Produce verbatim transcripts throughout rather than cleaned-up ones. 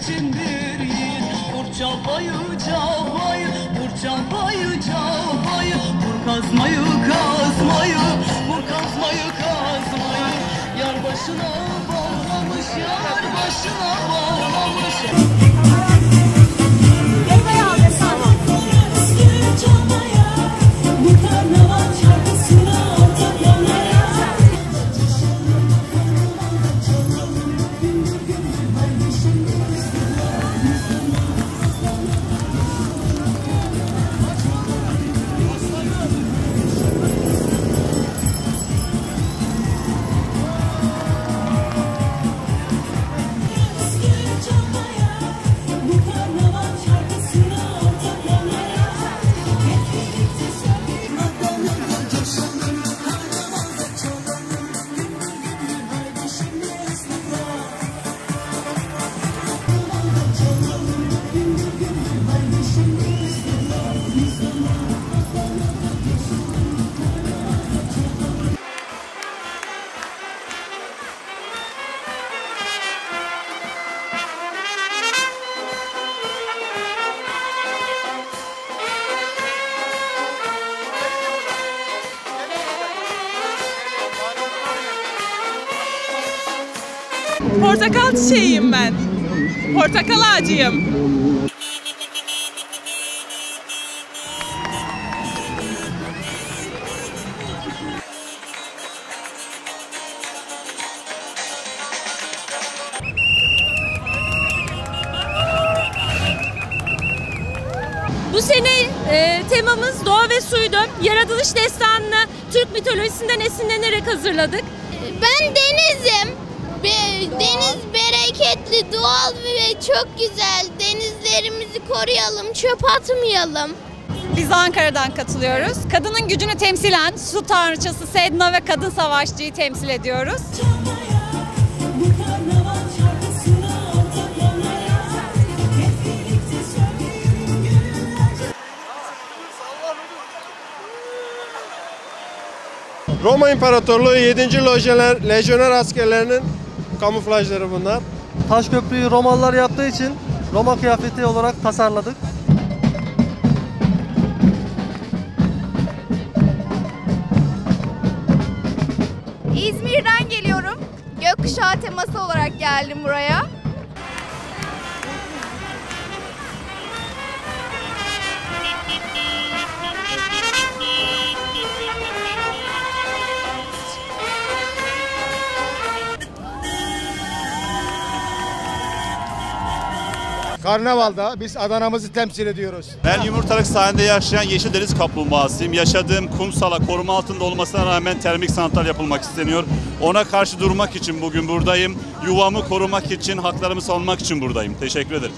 içindir yiğit. Vur çapayı çapayı, vur çapayı çapayı, vur kazmayı kazmayı, vur kazmayı kazmayı. Yar başına bağlamış, yar başına bağlamış. Portakal çiçeğiyim ben. Portakal ağacıyım. Bu sene e, temamız doğa ve suydu. Yaratılış destanını Türk mitolojisinden esinlenerek hazırladık. Ben Deniz'im. Deniz bereketli, doğal ve çok güzel. Denizlerimizi koruyalım, çöp atmayalım. Biz Ankara'dan katılıyoruz. Kadının gücünü temsilen su tanrıçası Sedna ve kadın savaşçıyı temsil ediyoruz. Roma İmparatorluğu yedinci Lojyoner, Lejyoner askerlerinin kamuflajları bunlar. Taş köprüyü Romalılar yaptığı için Roma kıyafeti olarak tasarladık. İzmir'den geliyorum. Gökkuşağı teması olarak geldim buraya. Karnaval'da biz Adana'mızı temsil ediyoruz. Ben Yumurtalık sahilinde yaşayan Yeşildeniz kaplumbağasıyım. Yaşadığım kumsala koruma altında olmasına rağmen termik santral yapılmak isteniyor. Ona karşı durmak için bugün buradayım. Yuvamı korumak için, haklarımı savunmak için buradayım. Teşekkür ederim.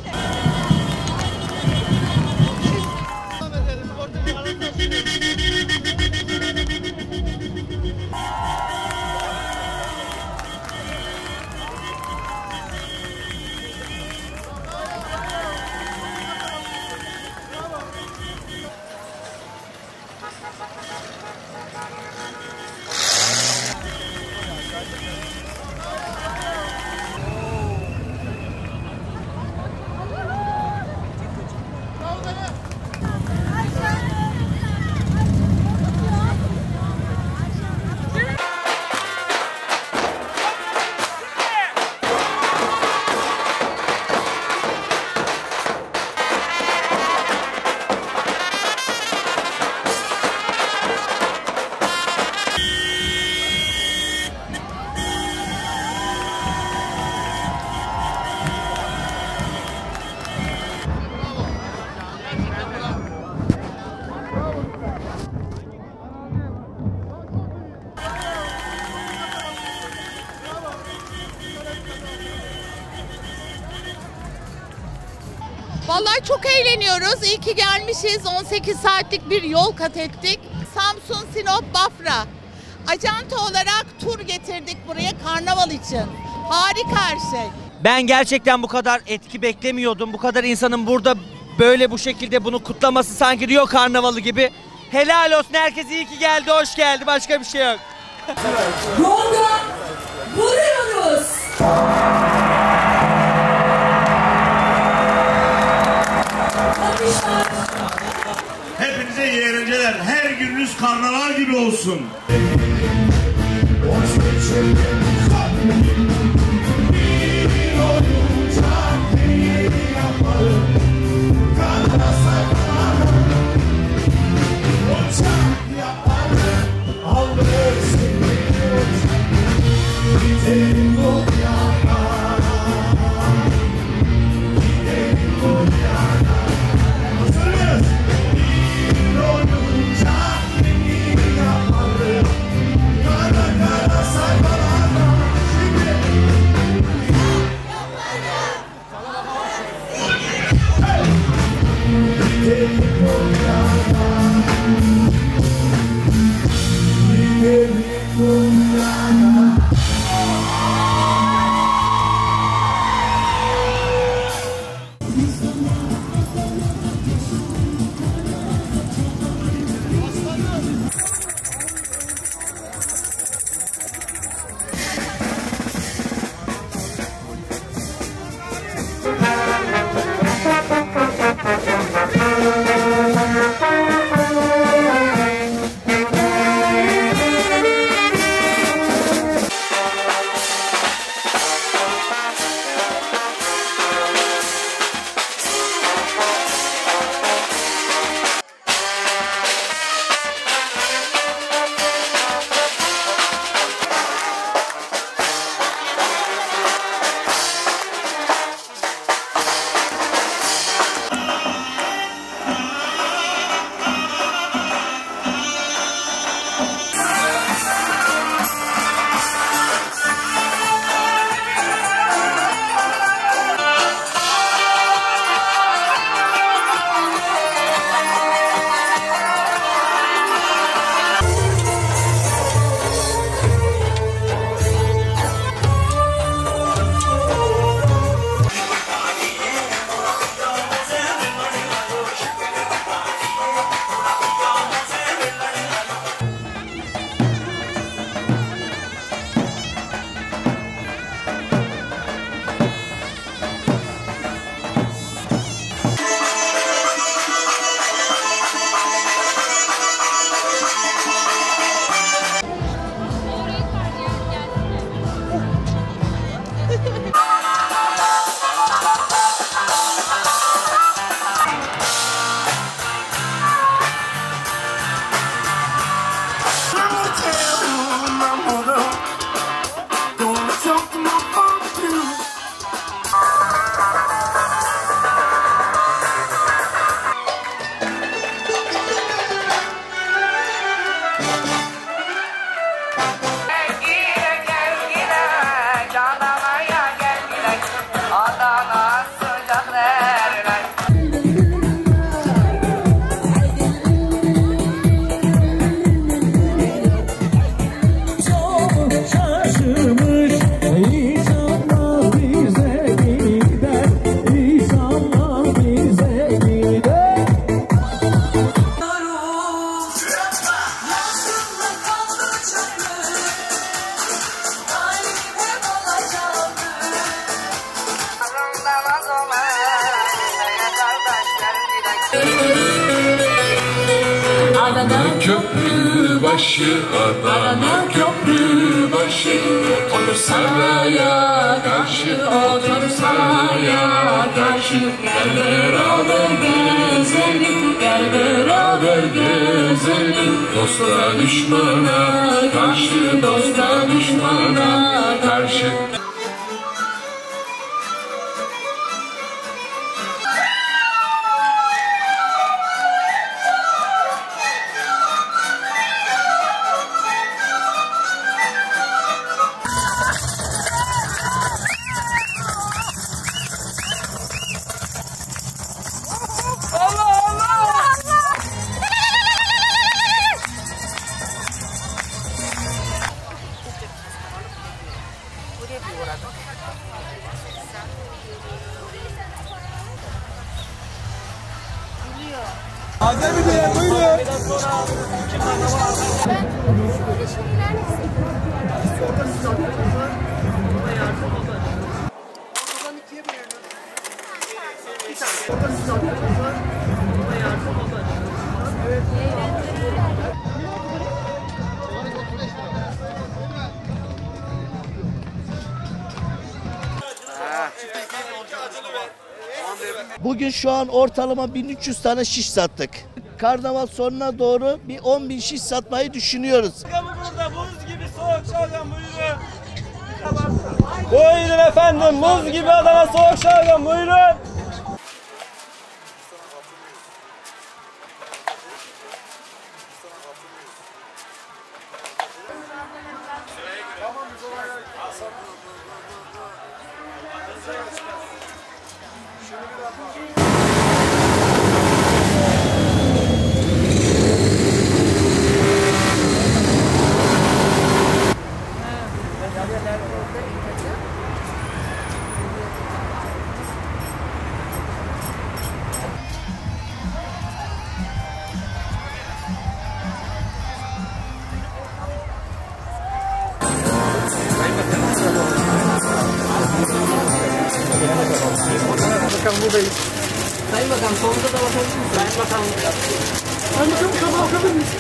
Vallahi çok eğleniyoruz. İyi ki gelmişiz. on sekiz saatlik bir yol kat ettik. Samsun, Sinop, Bafra. Acanta olarak tur getirdik buraya karnaval için. Harika her şey. Ben gerçekten bu kadar etki beklemiyordum. Bu kadar insanın burada böyle bu şekilde bunu kutlaması sanki Rio Karnavalı gibi. Helal olsun, herkes iyi ki geldi, hoş geldi. Başka bir şey yok. Ronda vuruyoruz. olsun. Köprü başı, Adana köprü başı, otur saraya karşı, otur saraya karşı. Gel beraber gezelim, gel beraber gezelim. Dosta düşmana karşı, dosta düşmana karşı. Azami diye buyurun. Bugün şu an ortalama bin üç yüz tane şiş sattık. Karnaval sonuna doğru bir on bin şiş satmayı düşünüyoruz. Burada buz gibi soğuk şalgam buyurun. Buyurun efendim, muz gibi Adana soğuk şalgam buyurun. Bakalım buradayız. Sayın Bakan, konuda da bakabilir misiniz? Sayın Bakan. Sayın Bakan, kaba bakabilir miyiz?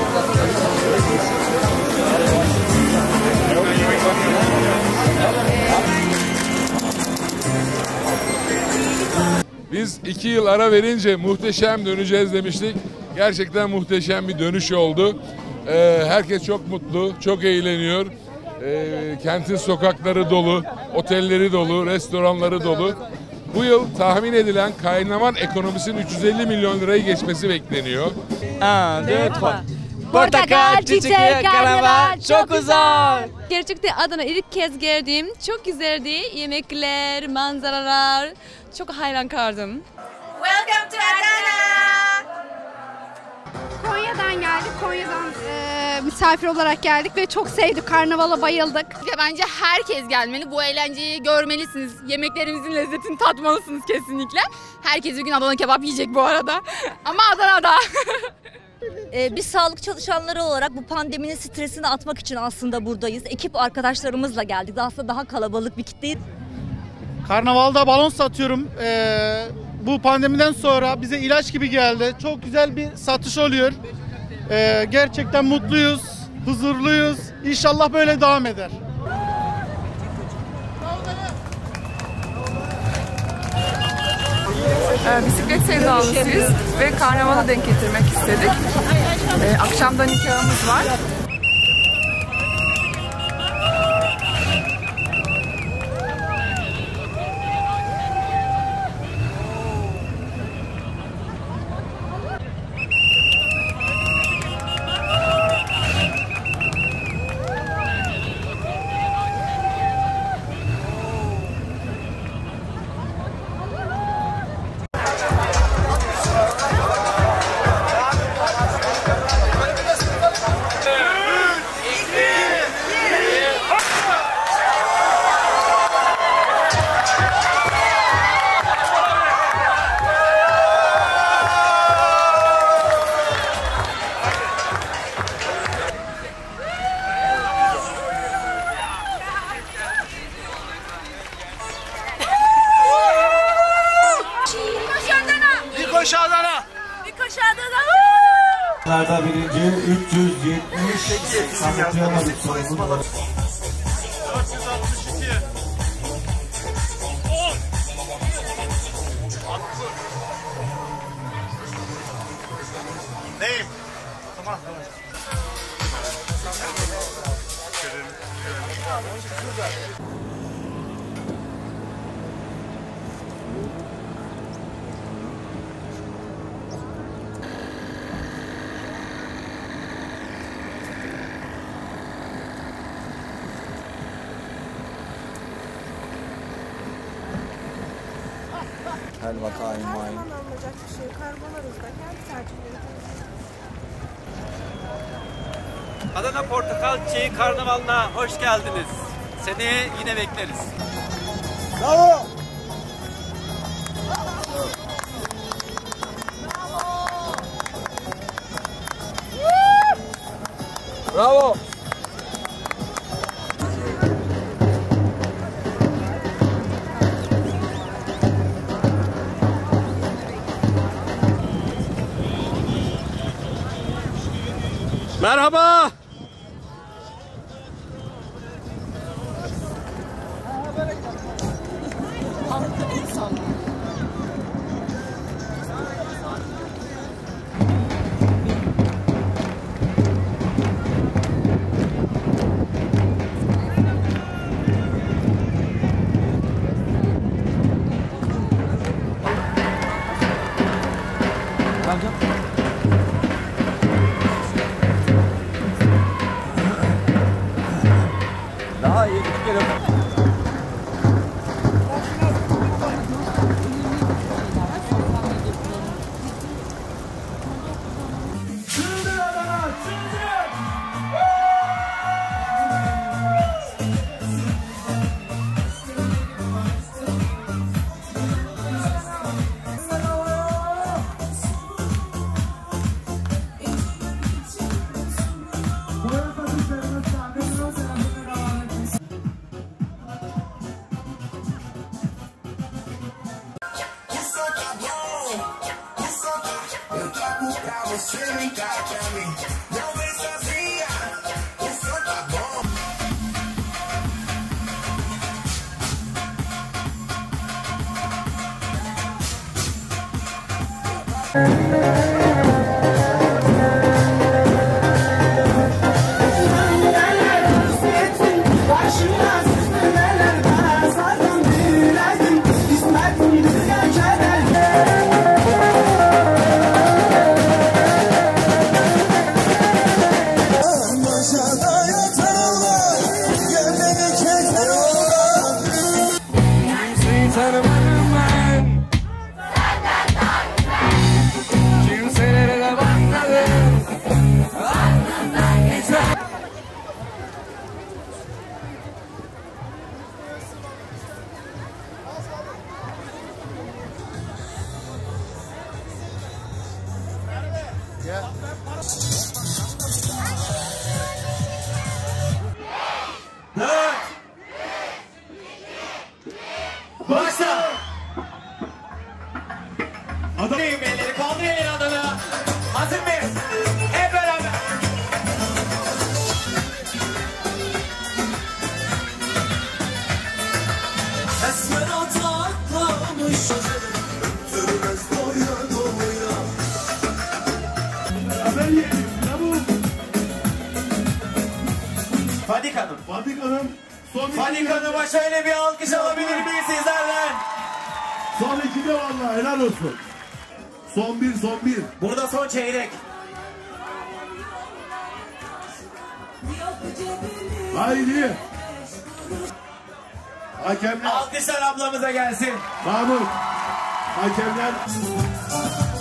Biz iki yıl ara verince muhteşem döneceğiz demiştik. Gerçekten muhteşem bir dönüş oldu. Ee, herkes çok mutlu, çok eğleniyor. Ee, kentin sokakları dolu, otelleri dolu, restoranları dolu. Bu yıl tahmin edilen kaynaman ekonomisinin üç yüz elli milyon lirayı geçmesi bekleniyor. Un, deux, trois. Portakal, çiçek, karnaval, çok uzak. Gerçekten Adana ilk kez geldim. Çok güzeldi. Yemekler, manzaralar. Çok hayran kaldım. Welcome to Adana. Konya'dan geldik. Konya'dan e, misafir olarak geldik ve çok sevdik. Karnavala bayıldık. Bence herkes gelmeli. Bu eğlenceyi görmelisiniz. Yemeklerimizin lezzetini tatmalısınız kesinlikle. Herkes bir gün Adana kebap yiyecek bu arada. Ama Adana'da. Ee, biz sağlık çalışanları olarak bu pandeminin stresini atmak için aslında buradayız. Ekip arkadaşlarımızla geldik. Aslında daha kalabalık bir kitleyiz. Karnavalda balon satıyorum. Ee, bu pandemiden sonra bize ilaç gibi geldi. Çok güzel bir satış oluyor. Ee, gerçekten mutluyuz, huzurluyuz. İnşallah böyle devam eder. Ee, bisiklet sevdalısıyız ve karnavala denk getirmek istedik. Ee, akşamda nikahımız var. Koş Adana! Bir koş Adana! Nerede birinci üç yüz yetmiş kapatıyamadık sorumuz. dört yüz altmış iki. Neyim? Tamam. Helva kaymayın. Alınacak bir şey. Kargolarız da kendi tercihleri. Adana Portakal Çiçeği Karnavalı'na hoş geldiniz. Seneye yine bekleriz. Bravo! Bravo! Merhaba. Halka el salla. Daha iyi iki kere. Başla. Adamıyım elleri, kaldır elleri adamı. Hazır mıyız? Hep beraber. Esmer ataklamış. Sürmez doya doya. Haber yedim, çabuk. Fadik Hanım. Fadik Hanım. Fadik Hanım'a şöyle bir alkış alabilir miyiz sizlerden? Son ikide valla helal olsun. Son bir, son bir. Burada son çeyrek. Haydi. Hakemler. Alkışlar ablamıza gelsin. Mahmut. Hakemler.